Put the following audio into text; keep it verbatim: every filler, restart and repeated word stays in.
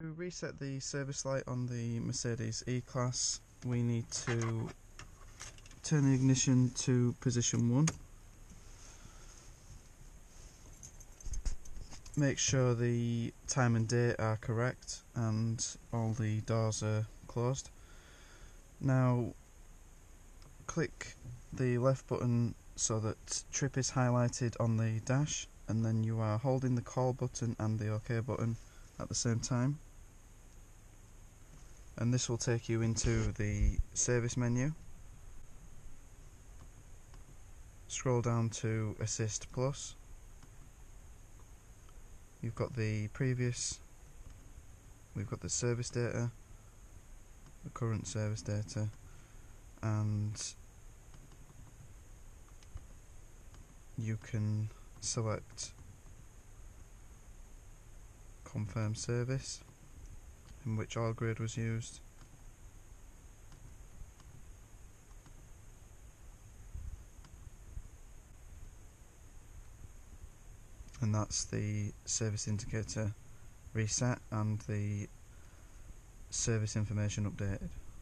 To reset the service light on the Mercedes E-Class, we need to turn the ignition to position one. Make sure the time and date are correct and all the doors are closed. Now click the left button so that trip is highlighted on the dash, and then you are holding the call button and the OK button at the same time, and this will take you into the service menu. Scroll down to Assist Plus. You've got the previous, we've got the service data, the current service data, and you can select confirm service in which oil grade was used, and that's the service indicator reset and the service information updated.